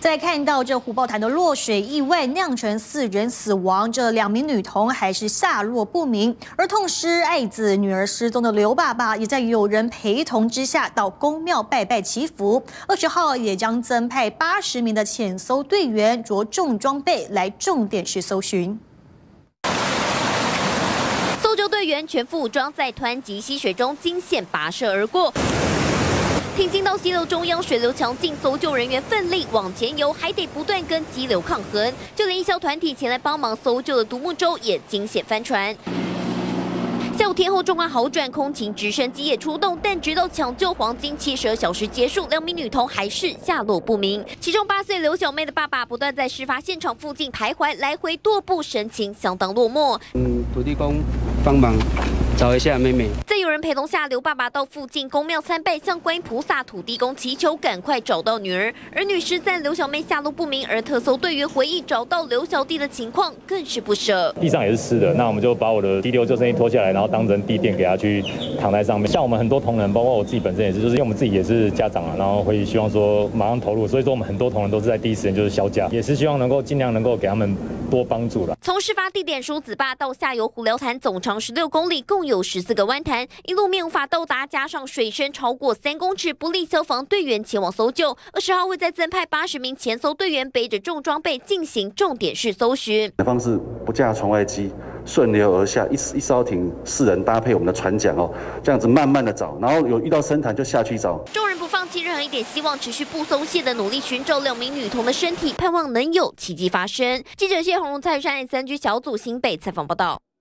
再看到这虎豹潭的落水意外酿成4人死亡，这2名女童还是下落不明。而痛失爱子女儿失踪的刘爸爸，也在友人陪同之下到公庙拜拜祈福。20号也将增派80名的潜搜队员，着重装备来重点式搜寻。 搜救队员全副武装，在湍急溪水中惊险跋涉而过。挺进到溪流中央，水流强劲，搜救人员奋力往前游，还得不断跟激流抗衡。就连义消团体前来帮忙搜救的独木舟也惊险翻船。 下午天后状况好转，空勤直升机也出动，但直到抢救黄金72小时结束，2名女童还是下落不明。其中8岁刘小妹的爸爸不断在事发现场附近徘徊，来回踱步，神情相当落寞。 土地公帮忙找一下妹妹。 在有人陪同下，刘爸爸到附近公庙参拜，向观音菩萨、土地公祈求赶快找到女儿。儿女失散，刘小妹下落不明，而特搜队员回忆找到刘小弟的情况更是不舍。 地上也是湿的，那我们就把我的第6救生衣脱下来，然后当成地垫给他去躺在上面。像我们很多同仁，包括我自己本身也是，就是因为我们自己也是家长啊，然后会希望说马上投入，所以说我们很多同仁都是在第一时间就是销假，也是希望能够尽量能够给他们多帮助了。 从事发地点梳子坝到下游虎寮潭，总长16公里，共有14个湾潭，一路面无法到达，加上水深超过3公尺，不利消防队员前往搜救。20号会再增派80名潜搜队员，背着重装备进行重点式搜寻。 方式不架船外机，顺流而下，一艘艇4人搭配我们的船桨这样子慢慢的找，然后有遇到深潭就下去找。 众人不放弃任何一点希望，持续不松懈的努力寻找2名女童的身体，盼望能有奇迹发生。记者谢宏荣、蔡玉山3G 小组新北采访报道。